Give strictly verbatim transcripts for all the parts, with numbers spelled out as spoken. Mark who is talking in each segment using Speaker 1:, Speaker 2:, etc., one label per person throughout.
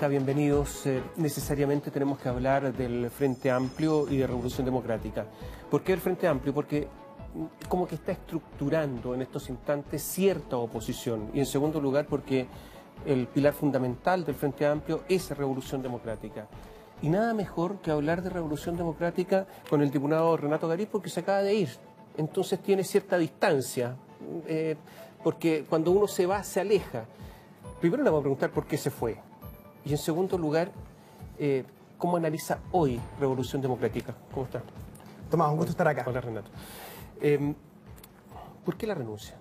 Speaker 1: está? Bienvenidos. Eh, necesariamente tenemos que hablar del Frente Amplio y de Revolución Democrática. ¿Por qué el Frente Amplio? Porque como que está estructurando en estos instantes cierta oposición. Y en segundo lugar porque el pilar fundamental del Frente Amplio es Revolución Democrática. Y nada mejor que hablar de Revolución Democrática con el diputado Renato Garit, porque se acaba de ir. Entonces tiene cierta distancia, eh, porque cuando uno se va, se aleja. Primero le voy a preguntar por qué se fue. Y en segundo lugar, eh, ¿cómo analiza hoy Revolución Democrática? ¿Cómo está?
Speaker 2: Tomás, un gusto estar acá.
Speaker 1: Hola, Renato. Eh, ¿Por qué la renuncia?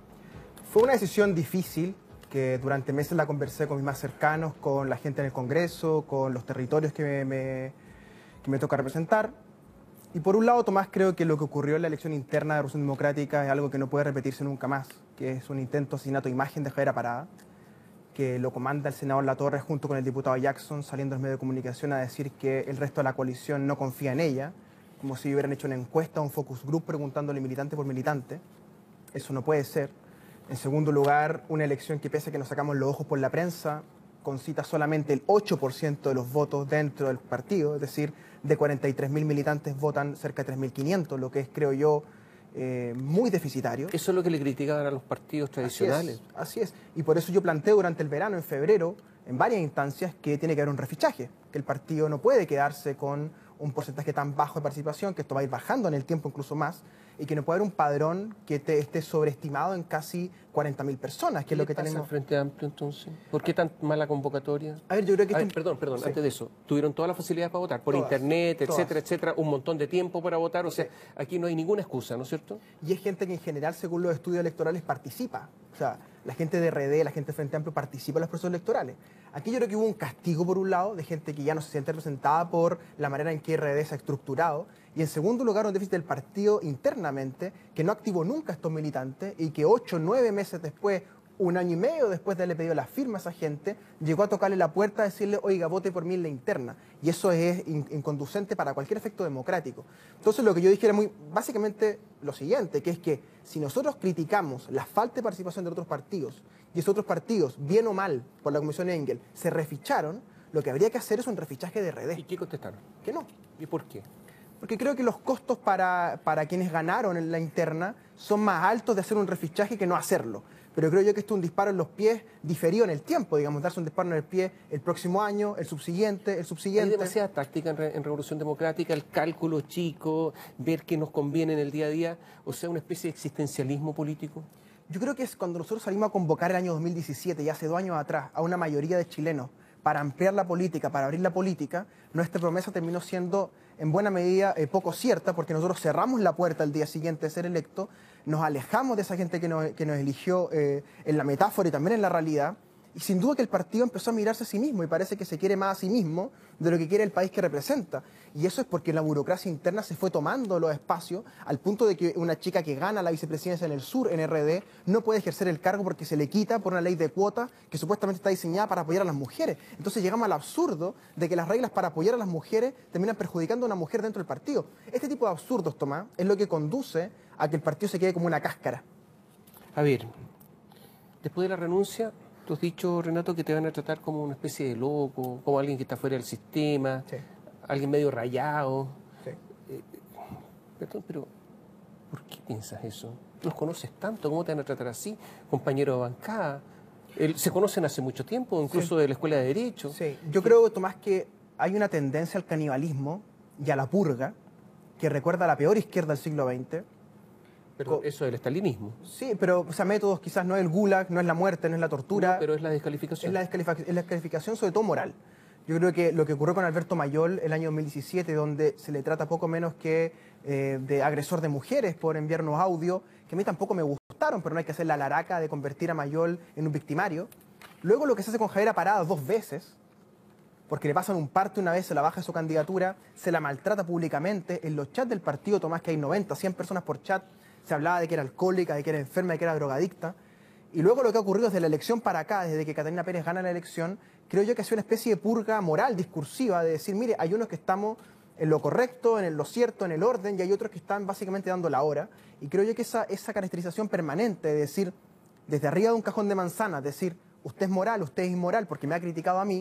Speaker 2: Fue una decisión difícil, que durante meses la conversé con mis más cercanos, con la gente en el Congreso, con los territorios que me, me, que me toca representar. Y por un lado, Tomás, creo que lo que ocurrió en la elección interna de Revolución Democrática es algo que no puede repetirse nunca más, que es un intento de asesinato de imagen de Javiera Parada, que lo comanda el senador Latorre junto con el diputado Jackson, saliendo en medio de comunicación a decir que el resto de la coalición no confía en ella, como si hubieran hecho una encuesta, un focus group, preguntándole militante por militante. Eso no puede ser. En segundo lugar, una elección que pese a que nos sacamos los ojos por la prensa, concita solamente el ocho por ciento de los votos dentro del partido, es decir, de cuarenta y tres mil militantes votan cerca de tres mil quinientos, lo que es, creo yo, eh, muy deficitario.
Speaker 1: Eso es lo que le criticaban a los partidos tradicionales.
Speaker 2: Así es, así es. Y por eso yo planteo durante el verano, en febrero, en varias instancias, que tiene que haber un refichaje, que el partido no puede quedarse con un porcentaje tan bajo de participación, que esto va a ir bajando en el tiempo incluso más, y que no puede haber un padrón que te esté sobreestimado en casi cuarenta mil personas, que es lo que tenemos.
Speaker 1: ¿El Frente Amplio entonces? ¿Por qué tan mala convocatoria?
Speaker 2: A ver, yo creo que...
Speaker 1: A ver,
Speaker 2: esto...
Speaker 1: perdón, perdón,
Speaker 2: sí.
Speaker 1: antes de eso, tuvieron todas las facilidades para votar, por
Speaker 2: Todas,
Speaker 1: internet, etcétera,
Speaker 2: todas.
Speaker 1: etcétera, un montón de tiempo para votar, o sea,
Speaker 2: Sí.
Speaker 1: aquí no hay ninguna excusa, ¿no es cierto?
Speaker 2: Y es gente que en general, según los estudios electorales, participa. O sea, la gente de R D, la gente de Frente Amplio participa en los procesos electorales. Aquí yo creo que hubo un castigo, por un lado, de gente que ya no se siente representada por la manera en que R D se ha estructurado. Y en segundo lugar, un déficit del partido internamente, que no activó nunca a estos militantes y que ocho, nueve meses después, un año y medio después de haberle pedido la firma a esa gente, llegó a tocarle la puerta a decirle, oiga, vote por mí en la interna. Y eso es in inconducente para cualquier efecto democrático. Entonces lo que yo dije era muy, básicamente lo siguiente, que es que si nosotros criticamos la falta de participación de otros partidos, y esos otros partidos, bien o mal, por la Comisión Engel, se reficharon, lo que habría que hacer es un refichaje de R D.
Speaker 1: ¿Y qué contestaron?
Speaker 2: Que no.
Speaker 1: ¿Y por qué?
Speaker 2: Porque creo que los costos para, para quienes ganaron en la interna son más altos de hacer un refichaje que no hacerlo. Pero creo yo que esto es un disparo en los pies diferido en el tiempo, digamos, darse un disparo en el pie el próximo año, el subsiguiente, el subsiguiente.
Speaker 1: Hay demasiada táctica en, Re en Revolución Democrática, el cálculo chico, ver qué nos conviene en el día a día, o sea, una especie de existencialismo político.
Speaker 2: Yo creo que es cuando nosotros salimos a convocar el año dos mil diecisiete, y hace dos años atrás, a una mayoría de chilenos, para ampliar la política, para abrir la política, nuestra promesa terminó siendo en buena medida eh, poco cierta, porque nosotros cerramos la puerta al día siguiente de ser electo, nos alejamos de esa gente que nos, que nos eligió eh, en la metáfora y también en la realidad, y sin duda que el partido empezó a mirarse a sí mismo y parece que se quiere más a sí mismo de lo que quiere el país que representa. Y eso es porque la burocracia interna se fue tomando los espacios al punto de que una chica que gana la vicepresidencia en el sur, en R D, no puede ejercer el cargo porque se le quita por una ley de cuotas que supuestamente está diseñada para apoyar a las mujeres. Entonces llegamos al absurdo de que las reglas para apoyar a las mujeres terminan perjudicando a una mujer dentro del partido. Este tipo de absurdos, Tomás, es lo que conduce a que el partido se quede como una cáscara.
Speaker 1: A ver, después de la renuncia, tú has dicho, Renato, que te van a tratar como una especie de loco, como alguien que está fuera del sistema,
Speaker 2: Sí.
Speaker 1: alguien medio rayado.
Speaker 2: Sí.
Speaker 1: Eh, perdón, pero ¿por qué piensas eso? Los conoces tanto, ¿cómo te van a tratar así? Compañero de bancada. El, se conocen hace mucho tiempo, incluso
Speaker 2: Sí.
Speaker 1: de la Escuela de Derecho.
Speaker 2: Sí, yo creo, Tomás, que hay una tendencia al canibalismo y a la purga que recuerda a la peor izquierda del siglo veinte.
Speaker 1: Pero eso es el estalinismo.
Speaker 2: Sí, pero o sea, métodos quizás no es el gulag, no es la muerte, no es la tortura.
Speaker 1: No, pero es la descalificación.
Speaker 2: Es la, descalific es la descalificación sobre todo moral. Yo creo que lo que ocurrió con Alberto Mayol el año dos mil diecisiete, donde se le trata poco menos que eh, de agresor de mujeres por enviarnos audio, que a mí tampoco me gustaron, pero no hay que hacer la laraca de convertir a Mayol en un victimario. Luego lo que se hace con Javiera Parada dos veces, porque le pasan un parte una vez, se la baja de su candidatura, se la maltrata públicamente. En los chats del partido, Tomás, que hay noventa, cien personas por chat, se hablaba de que era alcohólica, de que era enferma, de que era drogadicta. Y luego lo que ha ocurrido desde la elección para acá, desde que Catalina Pérez gana la elección, creo yo que ha sido una especie de purga moral, discursiva, de decir, mire, hay unos que estamos en lo correcto, en lo cierto, en el orden, y hay otros que están básicamente dando la hora. Y creo yo que esa, esa caracterización permanente de decir, desde arriba de un cajón de manzanas, decir, usted es moral, usted es inmoral porque me ha criticado a mí,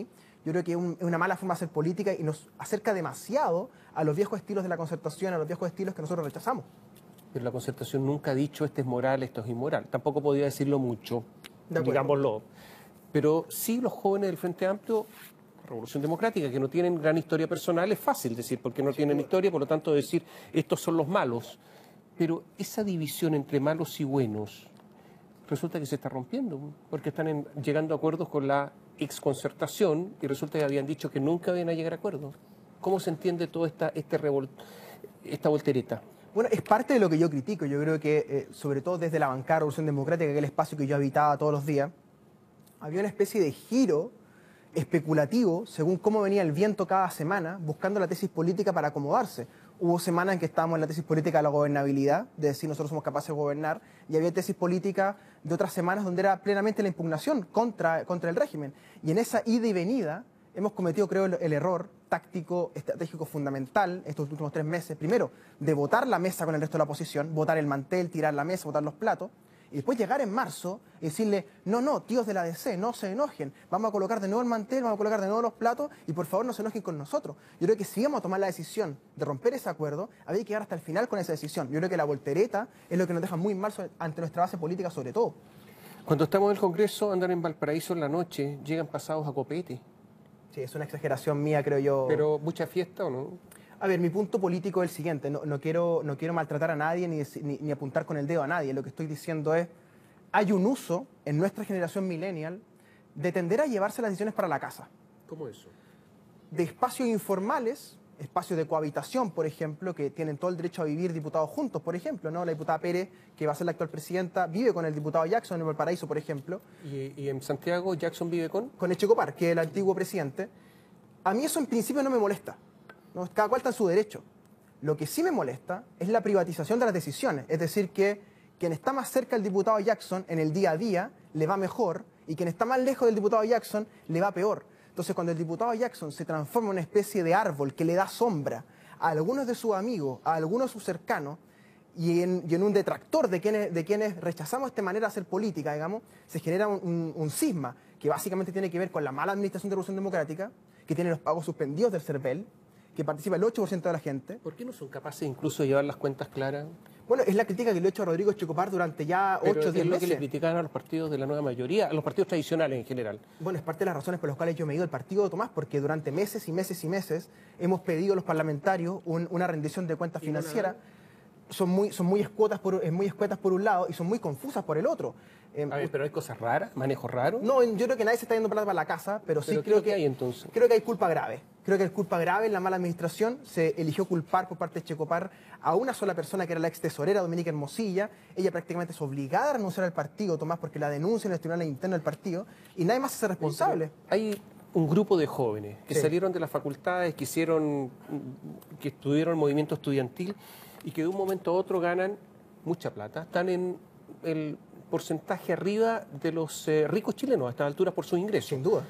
Speaker 2: Yo creo que es, un, es una mala forma de hacer política y nos acerca demasiado a los viejos estilos de la concertación, a los viejos estilos que nosotros rechazamos.
Speaker 1: Pero la concertación nunca ha dicho este es moral, esto es inmoral. Tampoco podía decirlo mucho, digámoslo. Pero sí los jóvenes del Frente Amplio, Revolución Democrática, que no tienen gran historia personal, es fácil decir, porque no tienen historia, por lo tanto decir estos son los malos. Pero esa división entre malos y buenos resulta que se está rompiendo, porque están en, llegando a acuerdos con la exconcertación y resulta que habían dicho que nunca iban a llegar a acuerdos. ¿Cómo se entiende toda esta, este revol, esta voltereta?
Speaker 2: Bueno, es parte de lo que yo critico. Yo creo que, eh, sobre todo desde la bancada Revolución Democrática, que es el espacio que yo habitaba todos los días, había una especie de giro especulativo según cómo venía el viento cada semana, buscando la tesis política para acomodarse. Hubo semanas en que estábamos en la tesis política de la gobernabilidad, de decir nosotros somos capaces de gobernar, y había tesis política de otras semanas donde era plenamente la impugnación contra, contra el régimen. Y en esa ida y venida hemos cometido, creo, el, el error táctico, estratégico fundamental estos últimos tres meses. Primero, de botar la mesa con el resto de la oposición, botar el mantel, tirar la mesa, botar los platos, y después llegar en marzo y decirle, no, no, tíos de la D C, no se enojen, vamos a colocar de nuevo el mantel, vamos a colocar de nuevo los platos y por favor no se enojen con nosotros. Yo creo que si íbamos a tomar la decisión de romper ese acuerdo, había que llegar hasta el final con esa decisión. Yo creo que la voltereta es lo que nos deja muy mal ante nuestra base política sobre todo.
Speaker 1: Cuando estamos en el Congreso, andan en Valparaíso en la noche, llegan pasados a copete.
Speaker 2: Sí, es una exageración mía, creo yo.
Speaker 1: ¿Pero mucha fiesta o no?
Speaker 2: A ver, mi punto político es el siguiente. No, no, quiero, no quiero maltratar a nadie ni, ni, ni apuntar con el dedo a nadie. Lo que estoy diciendo es, hay un uso en nuestra generación millennial de tender a llevarse las decisiones para la casa.
Speaker 1: ¿Cómo eso?
Speaker 2: De espacios informales, espacios de cohabitación, por ejemplo, que tienen todo el derecho a vivir diputados juntos, por ejemplo, ¿no? La diputada Pérez, que va a ser la actual presidenta, vive con el diputado Jackson en Valparaíso, por ejemplo.
Speaker 1: ¿Y, y en Santiago Jackson vive con?
Speaker 2: Con Echecopar, que es el antiguo presidente. A mí eso en principio no me molesta, ¿no? Cada cual está en su derecho. Lo que sí me molesta es la privatización de las decisiones, es decir, que quien está más cerca del diputado Jackson en el día a día le va mejor y quien está más lejos del diputado Jackson le va peor. Entonces, cuando el diputado Jackson se transforma en una especie de árbol que le da sombra a algunos de sus amigos, a algunos de sus cercanos, y en, y en un detractor de quienes, de quienes rechazamos esta manera de hacer política, digamos, se genera un, un, un cisma que básicamente tiene que ver con la mala administración de la Revolución Democrática, que tiene los pagos suspendidos del CERVEL, que participa el ocho por ciento de la gente.
Speaker 1: ¿Por qué no son capaces incluso de llevar las cuentas claras?
Speaker 2: Bueno, es la crítica que le he hecho a Rodrigo Echecopar durante ya ocho o diez meses.
Speaker 1: Es lo que le critican a los partidos de la nueva mayoría, a los partidos tradicionales en general.
Speaker 2: Bueno, es parte de las razones por las cuales yo me he ido del partido de Tomás, porque durante meses y meses y meses hemos pedido a los parlamentarios un, una rendición de cuentas financieras. Son muy, son muy escuetas por, muy escuetas por un lado y son muy confusas por el otro.
Speaker 1: Eh, a ver, pero hay cosas raras, manejo raro.
Speaker 2: No, yo creo que nadie se está yendo plata para la casa, pero sí
Speaker 1: ¿Pero
Speaker 2: creo
Speaker 1: qué
Speaker 2: que
Speaker 1: hay entonces?
Speaker 2: Creo que hay culpa grave. Creo que hay culpa grave en la mala administración. Se eligió culpar por parte de Echecopar a una sola persona que era la ex tesorera Dominica Hermosilla. Ella prácticamente es obligada a renunciar al partido, Tomás, porque la denuncia en el tribunal interno del partido y nadie más se hace responsable.
Speaker 1: Hay un grupo de jóvenes que
Speaker 2: Sí.
Speaker 1: salieron de las facultades, que hicieron, que estuvieron el movimiento estudiantil y que de un momento a otro ganan mucha plata. Están en el porcentaje arriba de los eh, ricos chilenos a estas alturas por sus ingresos.
Speaker 2: Sin duda.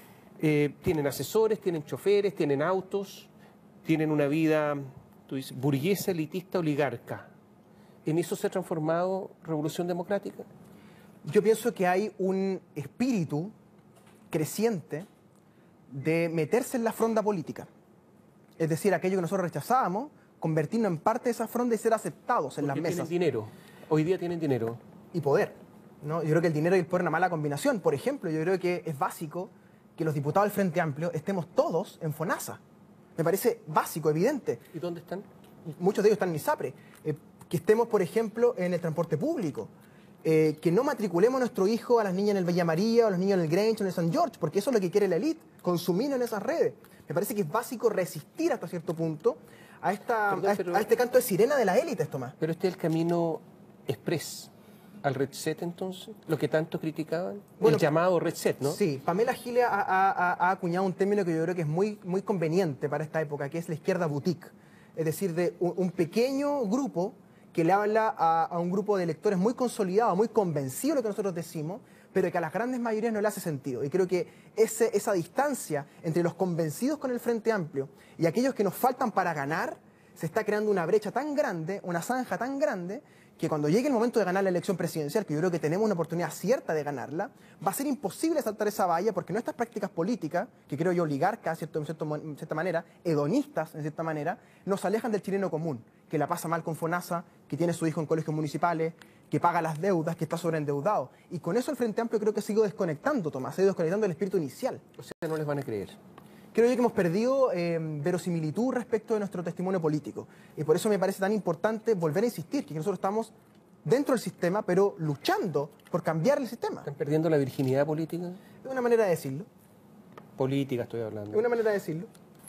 Speaker 1: Eh, tienen asesores, tienen choferes, tienen autos, tienen una vida, tú dices, burguesa, elitista, oligarca. ¿En eso se ha transformado Revolución Democrática?
Speaker 2: Yo pienso que hay un espíritu creciente de meterse en la fronda política. Es decir, aquello que nosotros rechazábamos, convertirnos en parte de esa fronda y ser aceptados en
Speaker 1: Porque
Speaker 2: las mesas.
Speaker 1: tienen dinero. Hoy día tienen dinero.
Speaker 2: Y poder, ¿no? Yo creo que el dinero y el poder es una mala combinación. Por ejemplo, yo creo que es básico que los diputados del Frente Amplio estemos todos en FONASA. Me parece básico, evidente.
Speaker 1: ¿Y dónde están?
Speaker 2: Muchos de ellos están en ISAPRE. Eh, que estemos, por ejemplo, en el transporte público. Eh, que no matriculemos a nuestro hijo, a las niñas en el Villa María, o a los niños en el Grange o en el San George, porque eso es lo que quiere la élite, consumir en esas redes. Me parece que es básico resistir hasta cierto punto a, esta,
Speaker 1: Perdón,
Speaker 2: a,
Speaker 1: pero-
Speaker 2: a este canto de sirena de la élite, Tomás.
Speaker 1: Pero este es el camino express al Red Set, entonces, lo que tanto criticaban.
Speaker 2: Bueno,
Speaker 1: el llamado Red Set, ¿no?
Speaker 2: Sí, Pamela Giles ha, ha- ha- ha acuñado un término que yo creo que es muy, muy conveniente para esta época, que es la izquierda boutique. Es decir, de un, un pequeño grupo que le habla a, a un grupo de electores muy consolidado, muy convencido de lo que nosotros decimos, pero que a las grandes mayorías no le hace sentido. Y creo que ese, esa distancia entre los convencidos con el Frente Amplio y aquellos que nos faltan para ganar se está creando una brecha tan grande, una zanja tan grande, que cuando llegue el momento de ganar la elección presidencial, que yo creo que tenemos una oportunidad cierta de ganarla, va a ser imposible saltar esa valla, porque nuestras prácticas políticas, que creo yo oligarcas, ¿cierto? En, cierto, en cierta manera, hedonistas, en cierta manera, nos alejan del chileno común, que la pasa mal con FONASA, que tiene su hijo en colegios municipales, que paga las deudas, que está sobreendeudado. Y con eso el Frente Amplio creo que ha ido desconectando, Tomás, ha ido desconectando el espíritu inicial.
Speaker 1: O sea, no les van a creer.
Speaker 2: Creo yo que hemos perdido eh, verosimilitud respecto de nuestro testimonio político. Y por eso me parece tan importante volver a insistir que nosotros estamos dentro del sistema, pero luchando por cambiar el sistema.
Speaker 1: ¿Están perdiendo la virginidad política?
Speaker 2: Es una manera de decirlo.
Speaker 1: Política estoy hablando.
Speaker 2: Es una manera de decirlo.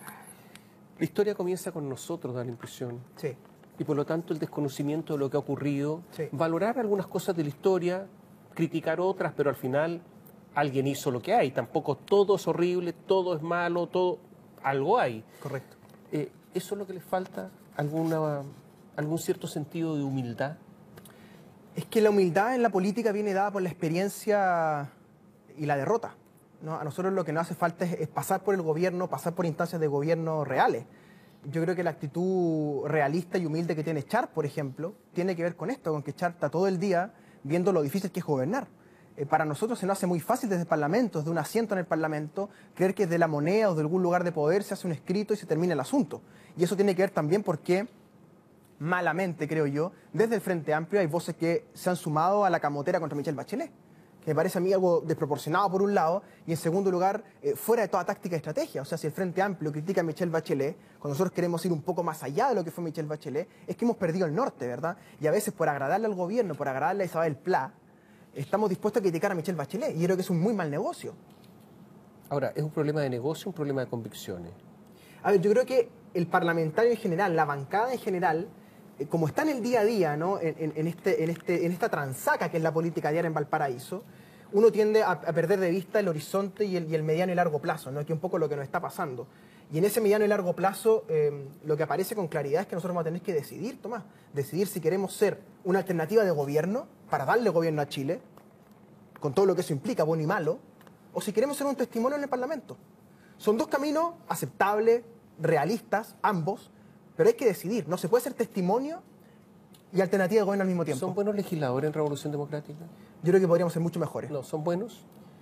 Speaker 1: La historia comienza con nosotros, da la impresión.
Speaker 2: Sí.
Speaker 1: Y por lo tanto el desconocimiento de lo que ha ocurrido,
Speaker 2: Sí.
Speaker 1: valorar algunas cosas de la historia, criticar otras, pero al final alguien hizo lo que hay. Tampoco todo es horrible, todo es malo, todo algo hay.
Speaker 2: Correcto.
Speaker 1: Eh, ¿Eso es lo que les falta? ¿Alguna, algún cierto sentido de humildad?
Speaker 2: Es que la humildad en la política viene dada por la experiencia y la derrota, ¿no? A nosotros lo que nos hace falta es, es pasar por el gobierno, pasar por instancias de gobierno reales. Yo creo que la actitud realista y humilde que tiene Char, por ejemplo, tiene que ver con esto, con que Char está todo el día viendo lo difícil que es gobernar. Eh, para nosotros se nos hace muy fácil desde el Parlamento, desde un asiento en el Parlamento, creer que desde la moneda o de algún lugar de poder se hace un escrito y se termina el asunto. Y eso tiene que ver también porque, malamente creo yo, desde el Frente Amplio hay voces que se han sumado a la camotera contra Michelle Bachelet, que me parece a mí algo desproporcionado por un lado, y en segundo lugar, eh, fuera de toda táctica y estrategia. O sea, si el Frente Amplio critica a Michelle Bachelet, cuando nosotros queremos ir un poco más allá de lo que fue Michelle Bachelet, es que hemos perdido el norte, ¿verdad? Y a veces por agradarle al gobierno, por agradarle a Isabel Pla, estamos dispuestos a criticar a Michelle Bachelet, y yo creo que es un muy mal negocio.
Speaker 1: Ahora, ¿es un problema de negocio o un problema de convicciones?
Speaker 2: A ver, yo creo que el parlamentario en general, la bancada en general, eh, como está en el día a día, ¿no? en, en, en, este, en, este, en esta transaca que es la política diaria en Valparaíso, uno tiende a, a perder de vista el horizonte y el, y el mediano y largo plazo, ¿no? Que es un poco lo que nos está pasando. Y en ese mediano y largo plazo, eh, lo que aparece con claridad es que nosotros vamos a tener que decidir, Tomás, decidir si queremos ser una alternativa de gobierno para darle gobierno a Chile, con todo lo que eso implica, bueno y malo, o si queremos ser un testimonio en el Parlamento. Son dos caminos aceptables, realistas, ambos, pero hay que decidir. No se puede ser testimonio y alternativa de gobierno al mismo tiempo.
Speaker 1: ¿Son buenos legisladores en Revolución Democrática?
Speaker 2: Yo creo que podríamos ser mucho mejores.
Speaker 1: No, ¿son buenos?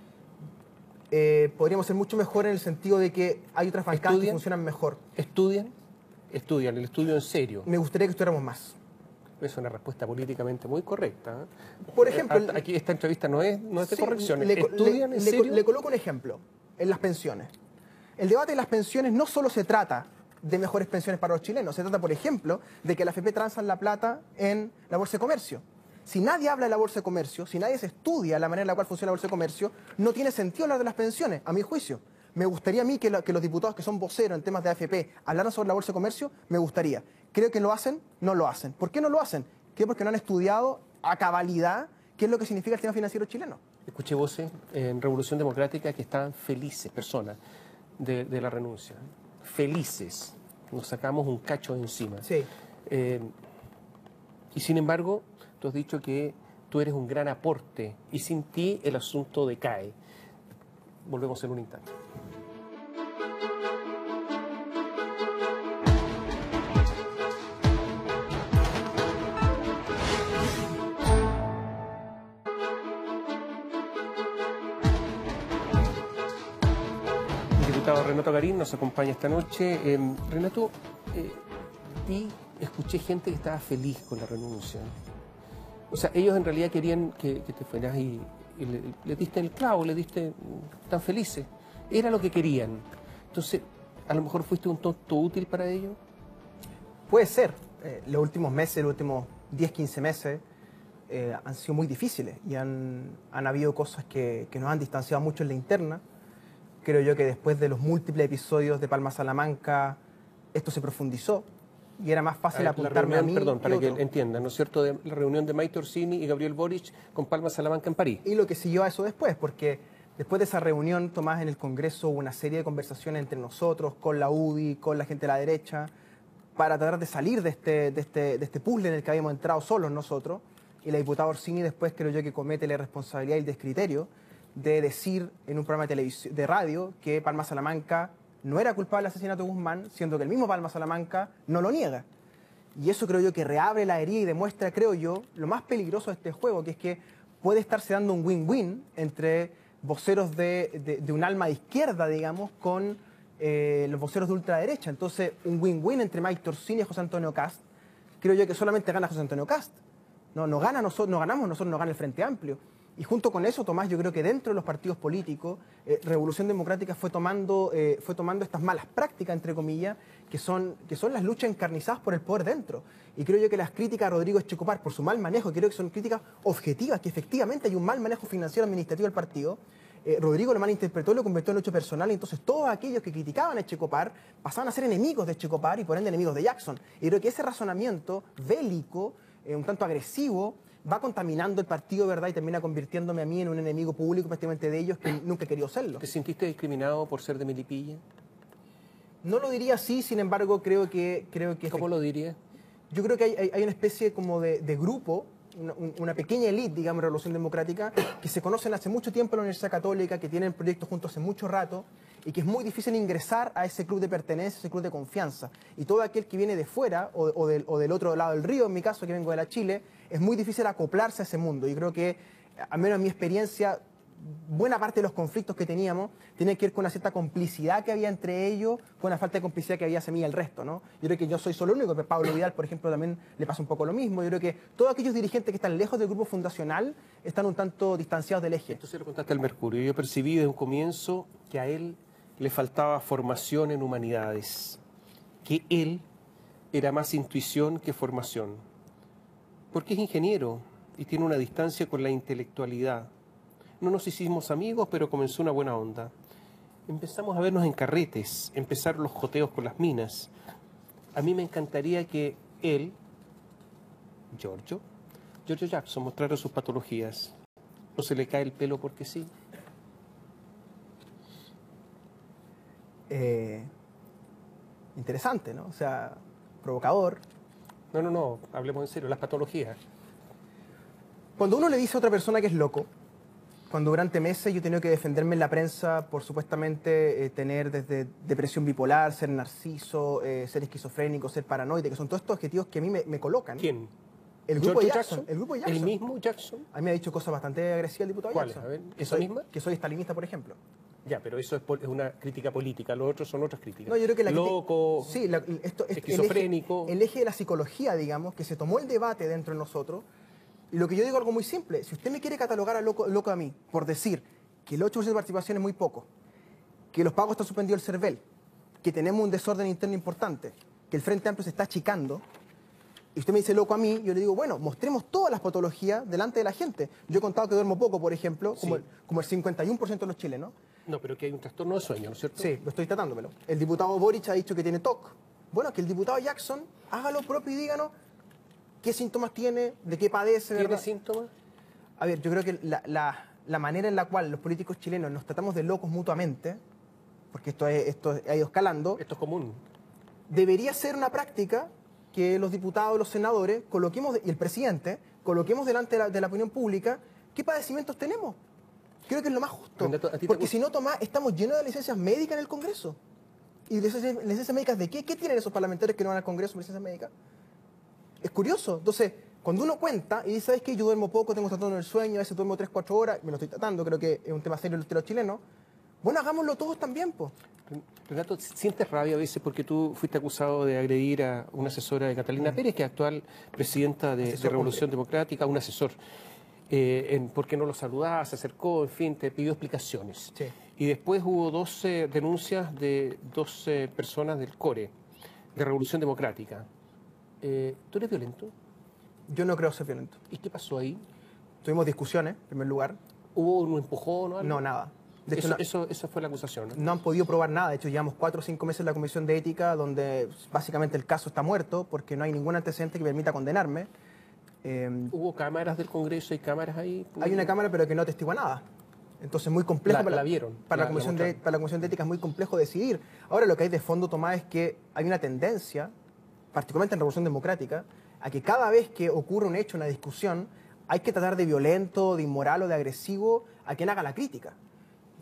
Speaker 2: Eh, podríamos ser mucho mejor en el sentido de que hay otras bancadas que
Speaker 1: ¿Estudian?
Speaker 2: funcionan mejor.
Speaker 1: ¿Estudian? Estudian, el estudio en serio.
Speaker 2: Me gustaría que estuviéramos más.
Speaker 1: Es una respuesta políticamente muy correcta. ¿eh?
Speaker 2: Por ejemplo,
Speaker 1: Eh, aquí esta entrevista no es, no es de
Speaker 2: sí,
Speaker 1: correcciones.
Speaker 2: le-
Speaker 1: ¿Estudian
Speaker 2: le-
Speaker 1: en
Speaker 2: le-
Speaker 1: serio?
Speaker 2: Le coloco un ejemplo, en las pensiones. El debate de las pensiones no solo se trata de mejores pensiones para los chilenos, se trata, por ejemplo, de que la A F P transan la plata en la Bolsa de Comercio. Si nadie habla de la Bolsa de Comercio, si nadie se estudia la manera en la cual funciona la Bolsa de Comercio, no tiene sentido hablar de las pensiones, a mi juicio. Me gustaría a mí que, la- que los diputados que son voceros en temas de A F P hablaran sobre la Bolsa de Comercio, me gustaría. Creo que lo hacen, no lo hacen. ¿Por qué no lo hacen? ¿Qué? Porque no han estudiado a cabalidad qué es lo que significa el sistema financiero chileno.
Speaker 1: Escuché voces en Revolución Democrática que estaban felices, personas, de, de la renuncia. Felices. Nos sacamos un cacho de encima.
Speaker 2: Sí.
Speaker 1: Eh, y sin embargo, tú has dicho que tú eres un gran aporte y sin ti el asunto decae. Volvemos en un instante. El diputado Renato Garín nos acompaña esta noche. Eh, Renato, eh, ti escuché gente que estaba feliz con la renuncia. O sea, ellos en realidad querían que, que te fueras y, y le, le diste el clavo, le diste tan felices. Era lo que querían. Entonces, a lo mejor fuiste un tonto útil para ellos.
Speaker 2: Puede ser. Eh, los últimos meses, los últimos diez, quince meses eh, han sido muy difíciles y han, han habido cosas que, que nos han distanciado mucho en la interna. Creo yo que después de los múltiples episodios de Palma Salamanca, esto se profundizó y era más fácil
Speaker 1: A ver, la
Speaker 2: apuntarme
Speaker 1: reunión,
Speaker 2: a mí.
Speaker 1: Perdón, para
Speaker 2: y
Speaker 1: que
Speaker 2: otro.
Speaker 1: entiendan, ¿no es cierto? De la reunión de Maite Orsini y Gabriel Boric con Palma Salamanca en París.
Speaker 2: Y lo que siguió a eso después, porque después de esa reunión, Tomás, en el Congreso hubo una serie de conversaciones entre nosotros, con la U D I, con la gente de la derecha, para tratar de salir de este, de este, de este puzzle en el que habíamos entrado solos nosotros. Y la diputada Orsini después creo yo que comete la irresponsabilidad y el descriterio de decir en un programa de televisión, de radio, que Palma Salamanca no era culpable del asesinato de Guzmán, siendo que el mismo Palma Salamanca no lo niega. Y eso creo yo que reabre la herida y demuestra, creo yo, lo más peligroso de este juego, que es que puede estarse dando un win-win entre voceros de, de, de un alma de izquierda, digamos, con eh, los voceros de ultraderecha. Entonces, un win-win entre Mike Torsini y José Antonio Kast, creo yo que solamente gana José Antonio Kast. No, no, gana nosotros, no ganamos nosotros, no gana el Frente Amplio. Y junto con eso, Tomás, yo creo que dentro de los partidos políticos, eh, Revolución Democrática fue tomando, eh, fue tomando estas malas prácticas, entre comillas, que son, que son las luchas encarnizadas por el poder dentro. Y creo yo que las críticas a Rodrigo Echecopar por su mal manejo, creo que son críticas objetivas, que efectivamente hay un mal manejo financiero administrativo del partido. Eh, Rodrigo lo malinterpretó y lo convirtió en hecho personal, y entonces todos aquellos que criticaban a Echecopar pasaban a ser enemigos de Echecopar y por ende enemigos de Jackson. Y creo que ese razonamiento bélico, eh, un tanto agresivo, va contaminando el partido, ¿verdad? Y termina convirtiéndome a mí en un enemigo público, prácticamente de ellos, que nunca he querido serlo.
Speaker 1: ¿Te sintiste discriminado por ser de Melipilla?
Speaker 2: No lo diría así, sin embargo, creo que... Creo que
Speaker 1: ¿Cómo lo dirías?
Speaker 2: Yo creo que hay, hay, hay una especie como de, de grupo, una, una pequeña élite, digamos, de Revolución Democrática, que se conocen hace mucho tiempo en la Universidad Católica, que tienen proyectos juntos hace mucho rato, y que es muy difícil ingresar a ese club de pertenencia, ese club de confianza. Y todo aquel que viene de fuera, o, o, del, o del otro lado del río, en mi caso, que vengo de la Chile, es muy difícil acoplarse a ese mundo. Y creo que, al menos en mi experiencia, buena parte de los conflictos que teníamos tienen que ver con una cierta complicidad que había entre ellos, con una falta de complicidad que había hacia mí y el resto, ¿no? Yo creo que yo soy solo el único, pero Pablo Vidal, por ejemplo, también le pasa un poco lo mismo. Yo creo que todos aquellos dirigentes que están lejos del grupo fundacional están un tanto distanciados del eje.
Speaker 1: Esto se lo contaste al Mercurio. Yo percibí desde un comienzo que a él le faltaba formación en humanidades, que él era más intuición que formación, porque es ingeniero y tiene una distancia con la intelectualidad. No nos hicimos amigos, pero comenzó una buena onda. Empezamos a vernos en carretes, empezaron los joteos con las minas. A mí me encantaría que él, Giorgio, Giorgio Jackson, mostrara sus patologías. ¿No se le cae el pelo porque sí?
Speaker 2: Eh, interesante, ¿no? O sea, provocador.
Speaker 1: No, no, no, hablemos en serio, las patologías.
Speaker 2: Cuando uno le dice a otra persona que es loco, cuando durante meses yo he tenido que defenderme en la prensa por supuestamente eh, tener desde depresión bipolar, ser narciso, eh, ser esquizofrénico, ser paranoide, que son todos estos objetivos que a mí me, me colocan.
Speaker 1: ¿Quién?
Speaker 2: El grupo
Speaker 1: George
Speaker 2: Jackson,
Speaker 1: Jackson.
Speaker 2: El grupo Jackson.
Speaker 1: ¿El mismo Jackson?
Speaker 2: A mí me ha dicho cosas bastante agresivas el diputado
Speaker 1: ¿Cuáles?
Speaker 2: Jackson.
Speaker 1: A ver,
Speaker 2: que
Speaker 1: ¿esa
Speaker 2: soy,
Speaker 1: misma?
Speaker 2: Que soy stalinista, por ejemplo.
Speaker 1: Ya, pero eso es, por- es una crítica política, los otros son otras críticas.
Speaker 2: No, yo creo que la
Speaker 1: Loco,
Speaker 2: sí, la- esto, esto-
Speaker 1: esquizofrénico.
Speaker 2: El eje, el eje de la psicología, digamos, que se tomó el debate dentro de nosotros. Y lo que yo digo es algo muy simple. Si usted me quiere catalogar a loco, loco a mí por decir que el ocho por ciento de participación es muy poco, que los pagos están suspendidos el CERVEL, que tenemos un desorden interno importante, que el Frente Amplio se está achicando, y usted me dice loco a mí, yo le digo, bueno, mostremos todas las patologías delante de la gente. Yo he contado que duermo poco, por ejemplo, como,
Speaker 1: Sí.
Speaker 2: el, como el cincuenta y uno por ciento de los chilenos.
Speaker 1: No, pero que hay un trastorno de sueño, ¿no es cierto?
Speaker 2: Sí, lo estoy tratándomelo. El diputado Boric ha dicho que tiene T O C. Bueno, que el diputado Jackson haga lo propio y díganos qué síntomas tiene, de qué padece,
Speaker 1: ¿Tiene
Speaker 2: ¿verdad?
Speaker 1: síntomas?
Speaker 2: A ver, yo creo que la, la- la manera en la cual los políticos chilenos nos tratamos de locos mutuamente, porque esto, es, esto ha ido escalando,
Speaker 1: Esto es común.
Speaker 2: debería ser una práctica que los diputados, los senadores, coloquemos, de- y el presidente, coloquemos delante de la, de la opinión pública qué padecimientos tenemos. Creo que es lo más justo.
Speaker 1: Renato, ¿a ti te
Speaker 2: Porque
Speaker 1: gusta?
Speaker 2: si no, Tomás, estamos llenos de licencias médicas en el Congreso. ¿Y licencias, licencias médicas de qué? ¿Qué tienen esos parlamentarios que no van al Congreso con licencias médicas? Es curioso. Entonces, cuando uno cuenta y dice, ¿sabes qué? Yo duermo poco, tengo trastorno del sueño, a veces duermo tres, cuatro horas, me lo estoy tratando, creo que es un tema serio de los chilenos. Bueno, hagámoslo todos también, pues.
Speaker 1: Renato, ¿sientes rabia a veces porque tú fuiste acusado de agredir a una asesora de Catalina Pérez, que es actual presidenta de, de
Speaker 2: Asesor
Speaker 1: Revolución Democrática, un asesor? Eh, en, porque no lo saludaba, se acercó, en fin, te pidió explicaciones.
Speaker 2: Sí.
Speaker 1: Y después hubo doce denuncias de doce personas del CORE, de Revolución Democrática. Eh, ¿Tú eres violento?
Speaker 2: Yo no creo ser violento.
Speaker 1: ¿Y qué pasó ahí?
Speaker 2: Tuvimos discusiones, en primer lugar.
Speaker 1: ¿Hubo un empujón o algo?
Speaker 2: No, nada. De hecho,
Speaker 1: eso,
Speaker 2: no,
Speaker 1: eso, esa fue la acusación, ¿no?
Speaker 2: no han podido probar nada. De hecho, llevamos cuatro o cinco meses en la Comisión de Ética, donde básicamente el caso está muerto, porque no hay ningún antecedente que permita condenarme. Eh,
Speaker 1: ¿Hubo cámaras del Congreso y cámaras ahí?
Speaker 2: hay una cámara, pero que no atestigua nada. Entonces, muy complejo.
Speaker 1: La-
Speaker 2: para,
Speaker 1: la vieron,
Speaker 2: Para
Speaker 1: la-
Speaker 2: la, comisión
Speaker 1: la
Speaker 2: de,
Speaker 1: mostraron.
Speaker 2: para la Comisión de Ética es muy complejo decidir. Ahora, lo que hay de fondo, Tomás, es que hay una tendencia, particularmente en Revolución Democrática, a que cada vez que ocurre un hecho, una discusión, hay que tratar de violento, de inmoral o de agresivo a quien haga la crítica.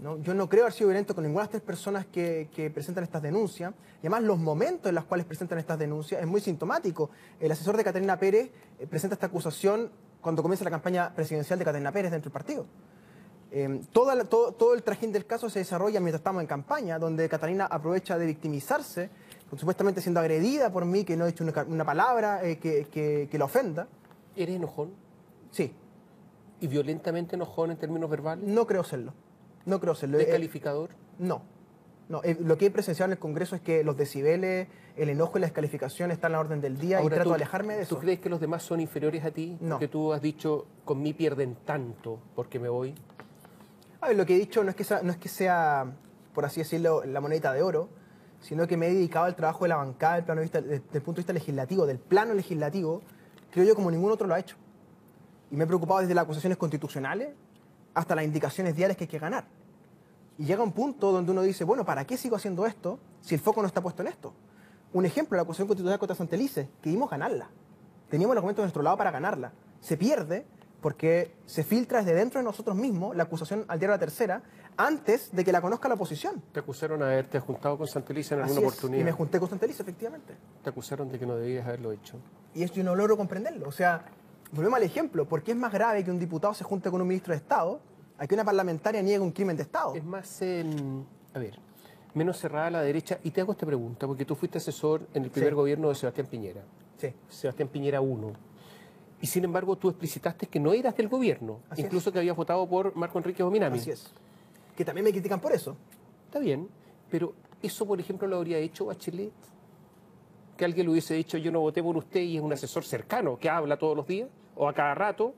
Speaker 2: ¿no? Yo no creo haber sido violento con ninguna de las tres personas que, que presentan estas denuncias. Y además los momentos en los cuales presentan estas denuncias es muy sintomático. El asesor de Catalina Pérez eh, presenta esta acusación cuando comienza la campaña presidencial de Catalina Pérez dentro del partido. Eh, toda la, todo, todo el trajín del caso se desarrolla mientras estamos en campaña, donde Catalina aprovecha de victimizarse, supuestamente siendo agredida por mí, que no he dicho una, una palabra eh, que, que, que la ofenda.
Speaker 1: ¿Eres enojón?
Speaker 2: Sí.
Speaker 1: ¿Y violentamente enojón en términos verbales?
Speaker 2: No creo serlo. No creo serlo.
Speaker 1: ¿Descalificador?
Speaker 2: Eh, no. no. Eh, lo que he presenciado en el Congreso es que los decibeles, el enojo y la descalificación están a la orden del día. Ahora, y trato
Speaker 1: tú,
Speaker 2: de alejarme de eso.
Speaker 1: ¿Tú crees que los demás son inferiores a ti?
Speaker 2: No.
Speaker 1: Porque tú has dicho, con mí pierden tanto porque me voy.
Speaker 2: A ver, lo que he dicho no es que sea, no es que sea, por así decirlo, la monedita de oro, sino que me he dedicado al trabajo de la bancada del, plano de vista, desde el punto de vista legislativo, del plano legislativo, creo yo como ningún otro lo ha hecho. Y me he preocupado desde las acusaciones constitucionales hasta las indicaciones diarias que hay que ganar. Y llega un punto donde uno dice, bueno, ¿para qué sigo haciendo esto si el foco no está puesto en esto? Un ejemplo, la acusación constitucional contra Santelices, que íbamos a ganarla. Teníamos el argumento de nuestro lado para ganarla. Se pierde porque se filtra desde dentro de nosotros mismos la acusación al diario La Tercera antes de que la conozca la oposición.
Speaker 1: ¿Te acusaron de haberte juntado con Santelices en alguna
Speaker 2: Así es,
Speaker 1: oportunidad?
Speaker 2: Y me junté con Santelices, efectivamente.
Speaker 1: Te acusaron de que no debías haberlo hecho.
Speaker 2: Y eso yo no logro comprenderlo. O sea, volvemos al ejemplo. ¿Por qué es más grave que un diputado se junte con un ministro de Estado a que una parlamentaria niegue un crimen de Estado?
Speaker 1: Es más, eh, a ver, menos cerrada a la derecha. Y te hago esta pregunta, porque tú fuiste asesor en el primer
Speaker 2: Sí.
Speaker 1: gobierno de Sebastián Piñera.
Speaker 2: Sí.
Speaker 1: Sebastián Piñera uno. Y sin embargo, tú explicitaste que no eras del gobierno,
Speaker 2: Así
Speaker 1: incluso
Speaker 2: es.
Speaker 1: que habías votado por Marco Enrique Dominami.
Speaker 2: Así es. Que también me critican por eso.
Speaker 1: Está bien, pero eso, por ejemplo, lo habría hecho Bachelet. Que alguien le hubiese dicho, yo no voté por usted y es un asesor cercano que habla todos los días o a cada rato.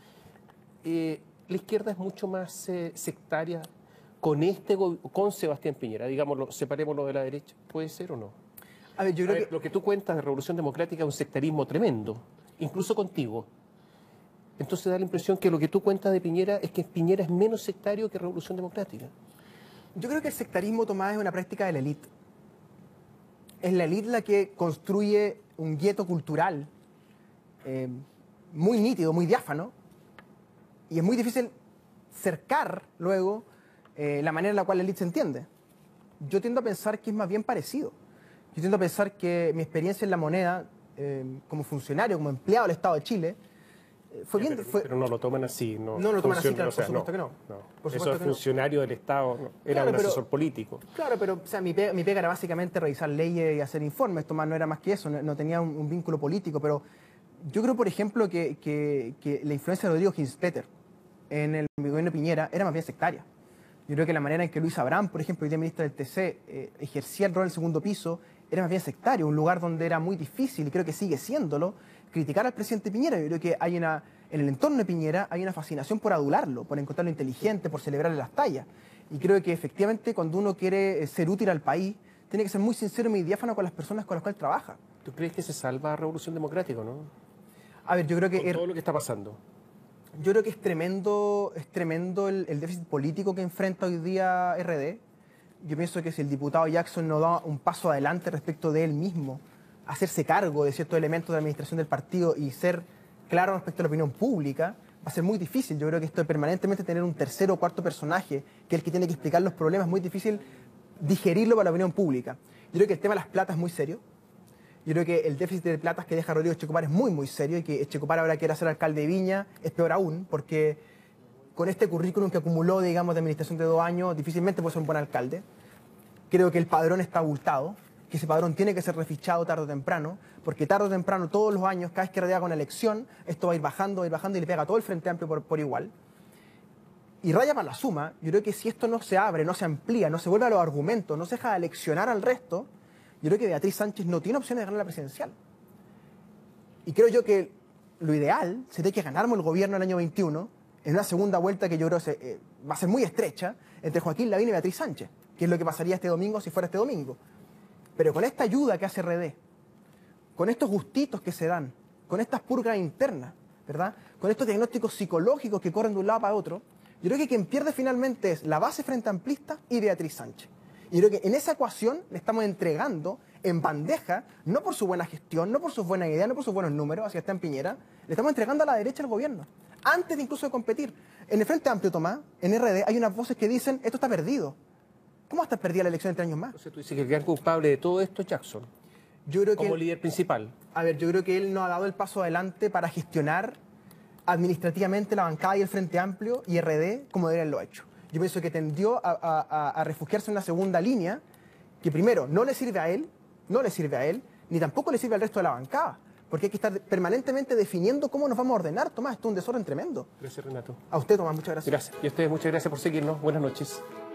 Speaker 1: Eh, la izquierda es mucho más eh, sectaria con este go- con Sebastián Piñera, digámoslo, separémoslo de la derecha. ¿Puede ser o no?
Speaker 2: A ver, yo
Speaker 1: A
Speaker 2: creo
Speaker 1: ver,
Speaker 2: que...
Speaker 1: lo que tú cuentas de Revolución Democrática es un sectarismo tremendo, incluso contigo. Entonces da la impresión que lo que tú cuentas de Piñera es que Piñera es menos sectario que Revolución Democrática.
Speaker 2: Yo creo que el sectarismo, Tomás, es una práctica de la élite. Es la élite la que construye un gueto cultural eh, muy nítido, muy diáfano, y es muy difícil cercar luego eh, la manera en la cual la élite se entiende. Yo tiendo a pensar que es más bien parecido. Yo tiendo a pensar que mi experiencia en la moneda, eh, como funcionario, como empleado del Estado de Chile, eh, fue bien...
Speaker 1: Pero,
Speaker 2: fue,
Speaker 1: pero no lo toman así. No,
Speaker 2: No lo toman así,
Speaker 1: funciona,
Speaker 2: claro,
Speaker 1: o sea,
Speaker 2: por supuesto que no.
Speaker 1: no.
Speaker 2: Por
Speaker 1: Eso
Speaker 2: supuesto
Speaker 1: es
Speaker 2: que no.
Speaker 1: funcionario del Estado, no, era
Speaker 2: Claro,
Speaker 1: un
Speaker 2: pero-
Speaker 1: asesor político.
Speaker 2: Claro, pero o sea, mi, pega, mi pega era básicamente revisar leyes y hacer informes. Tomás no era más que eso, no, no tenía un, un vínculo político. Pero yo creo, por ejemplo, que, que, que la influencia de Rodrigo Ginspeter en el gobierno de Piñera era más bien sectaria. Yo creo que la manera en que Luis Abraham, por ejemplo, hoy día ministra del T C, eh, ejercía el rol del segundo piso, era más bien sectario, un lugar donde era muy difícil, y creo que sigue siéndolo, criticar al presidente Piñera. Yo creo que hay una, en el entorno de Piñera hay una fascinación por adularlo, por encontrarlo inteligente, por celebrarle las tallas. Y creo que efectivamente cuando uno quiere ser útil al país, tiene que ser muy sincero y muy diáfano con las personas con las cuales trabaja.
Speaker 1: ¿Tú crees que se salva a Revolución Democrática o no?
Speaker 2: A ver, yo creo que...
Speaker 1: Con todo lo que está pasando.
Speaker 2: Yo creo que es tremendo, es tremendo el, el déficit político que enfrenta hoy día R D. Yo pienso que si el diputado Jackson no da un paso adelante respecto de él mismo, hacerse cargo de ciertos elementos de la administración del partido y ser claro respecto a la opinión pública, va a ser muy difícil. Yo creo que esto de permanentemente tener un tercero o cuarto personaje, que es el que tiene que explicar los problemas, es muy difícil digerirlo para la opinión pública. Yo creo que el tema de las platas es muy serio. Yo creo que el déficit de platas que deja Rodrigo Echecopar es muy, muy serio, y que Echecopar ahora quiera ser alcalde de Viña es peor aún, porque con este currículum que acumuló, digamos, de administración de dos años, difícilmente puede ser un buen alcalde. Creo que el padrón está abultado, que ese padrón tiene que ser refichado tarde o temprano, porque tarde o temprano, todos los años, cada vez que rodea con elección, esto va a ir bajando, va a ir bajando y le pega a todo el Frente Amplio por, por igual. Y raya para la suma, yo creo que si esto no se abre, no se amplía, no se vuelve a los argumentos, no se deja de aleccionar al resto, yo creo que Beatriz Sánchez no tiene opciones de ganar la presidencial. Y creo yo que lo ideal sería que ganáramos el gobierno el año veintiuno en una segunda vuelta que yo creo que eh, va a ser muy estrecha entre Joaquín Lavín y Beatriz Sánchez, que es lo que pasaría este domingo si fuera este domingo. Pero con esta ayuda que hace R D, con estos gustitos que se dan, con estas purgas internas, ¿verdad? Con estos diagnósticos psicológicos que corren de un lado para otro, yo creo que quien pierde finalmente es la base frente amplista y Beatriz Sánchez. Y yo creo que en esa ecuación le estamos entregando en bandeja, no por su buena gestión, no por sus buenas ideas, no por sus buenos números, hacia Sebastián Piñera, le estamos entregando a la derecha el gobierno. antes de incluso de competir. En el Frente Amplio, Tomás, en R D, hay unas voces que dicen, esto está perdido. ¿Cómo va a estar perdida la elección en tres años más?
Speaker 1: Entonces tú dices que el gran culpable de todo esto es Jackson,
Speaker 2: Yo creo
Speaker 1: como
Speaker 2: que,
Speaker 1: líder principal.
Speaker 2: a ver, yo creo que él no ha dado el paso adelante para gestionar administrativamente la bancada y el Frente Amplio y R D como deberían lo ha hecho. Yo pienso que tendió a, a- a refugiarse en una segunda línea que primero no le sirve a él, no le sirve a él, ni tampoco le sirve al resto de la bancada. Porque hay que estar permanentemente definiendo cómo nos vamos a ordenar, Tomás. Esto es un desorden tremendo.
Speaker 1: Gracias, Renato.
Speaker 2: A usted, Tomás, muchas gracias.
Speaker 1: Gracias. Y a ustedes muchas gracias por seguirnos. Buenas noches.